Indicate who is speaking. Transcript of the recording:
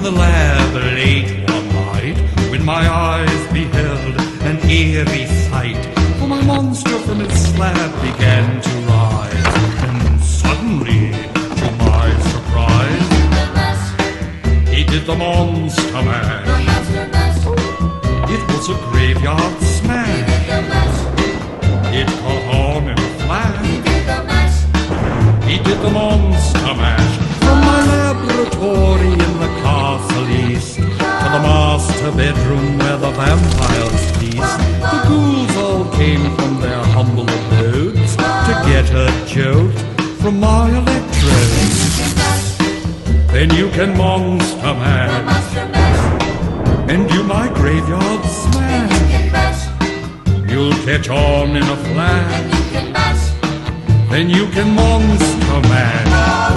Speaker 1: the lab late one night, when my eyes beheld an eerie sight, for my monster from its slab began to rise, and suddenly, to my surprise, he did the monster mash. It was a graveyard smash. It caught on in a flash. He did the monster mash. From my laboratory in the castle east to the master bedroom where the vampires feast, the ghouls all came from their humble abodes to get a jolt from my electrodes. Then you can monster mash, and you my graveyard smash. You'll catch on in a flash, then you can monster mash.